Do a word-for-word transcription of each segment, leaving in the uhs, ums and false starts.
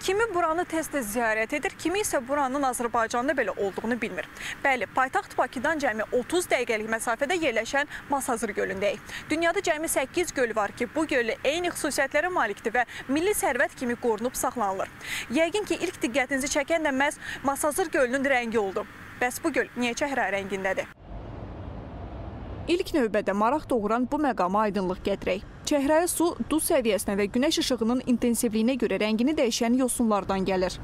Kimi buranı tez-tez ziyarət edir, kimi isə buranın Azərbaycanda belə olduğunu bilmir. Bəli, paytaxt Bakıdan cəmi otuz dəqiqəlik məsafədə yerləşən Masazır gölündəyik. Dünyada cəmi səkkiz göl var ki, bu göl eyni xüsusiyyətlərə malikdir və milli sərvət kimi qorunub saxlanılır. Yəqin ki, ilk diqqətinizi çəkən də məhz Masazır gölünün rəngi oldu. Bəs bu göl niyə çəhrayı rəngindədir? İlk növbədə maraq doğuran bu məqama aydınlıq gətirək. Çəhrayı su duz səviyyəsinə və günəş işığının intensivliyinə görə rəngini dəyişən yosunlardan gəlir.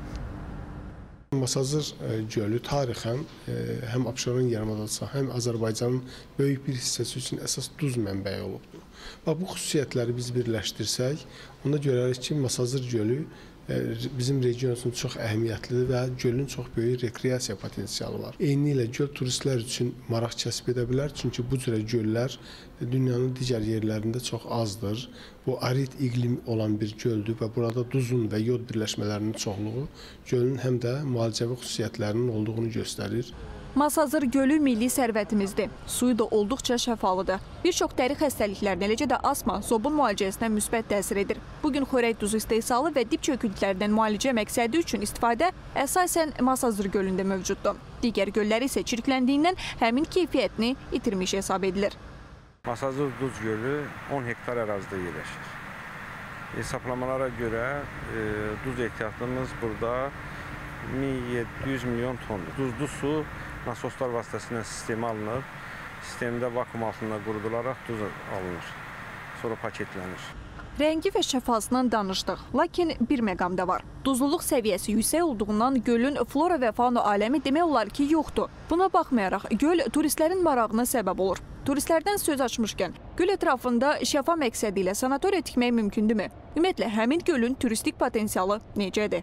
Masazır gölü tarixən həm Abşeron yarımadası, həm Azərbaycanın böyük bir hissəsi üçün əsas duz mənbəyi olubdur. Bu xüsusiyyətləri biz birləşdirsək, onda görərik ki, Masazır gölü bizim region üçün çox əhəmiyyətlidir və gölün çox böyük rekreasiya potensialı var. Eyni ilə göl turistlər üçün maraq kəsb edə bilər, çünki bu cürə göllər dünyanın digər yerlərində çox azdır. Bu arid iqlim olan bir göldür və burada duzun və yod birləşmələrinin çoxluğu gölün həm də müalicəvi xüsusiyyətlərinin olduğunu göstərir. Masazır gölü milli sərvətimizdir. Suyu da olduqca şəfalıdır. Bir çox dəri xəstəliklərinə, eləcə də asma, zobun müalicəsinə müsbət təsir edir. Bugün xörək duzu istehsalı və dib çöküntülərdən müalicə məqsədi üçün istifadə əsasən Masazır gölündə mövcuddur. Digər gölləri isə çirkləndiyindən həmin keyfiyyətini itirmiş hesab edilir. Masazır duz gölü on hektar ərazidə yerləşir. Hesablamalara görə e, duz ehtiyatımız burada min yeddi yüz milyon tondur. Duzlu su nasoslar vasitəsilə sistemə alınır. Sistemdə vakuum altında qurudularaq duz alınır. Sonra paketlənir. Rəngi və şəfasından danışdıq. Lakin bir məqam da var. Duzluluq səviyyəsi yüksək olduğundan gölün flora və fauna aləmi demək olar ki, yoxdur. Buna baxmayaraq, göl turistlərin marağına səbəb olur. Turistlərdən söz açmışkən, göl ətrafında şəfa məqsədi ilə sanatoriya tikmək mümkündürmü? Ümumiyyətlə, həmin gölün turistik potensialı necədir?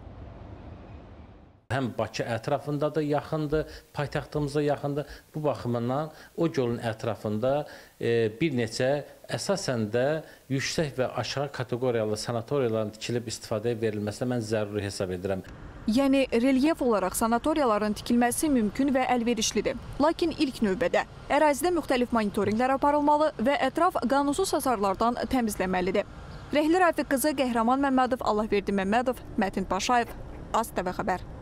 Həm Bakı ətrafındadır, yaxındır, paytaxtımıza yaxındır. Bu baxımından o gölün ətrafında e, bir neçə əsasən də yüksək və aşağı kateqoriyalı sanatoriyaların tikilib istifadəyə verilməsinə mən zəruri hesab edirəm. Yəni, relyef olaraq sanatoriyaların tikilməsi mümkün və əlverişlidir. Lakin ilk növbədə ərazidə müxtəlif monitorinqlər aparılmalı və ətraf qanunsuz hasarlardan təmizləməlidir. Rəhli Rafiq qızı Qəhrəman Məmmədov, Allahverdi Məmmədov, Mətin Paşayev, AzTV xəbər.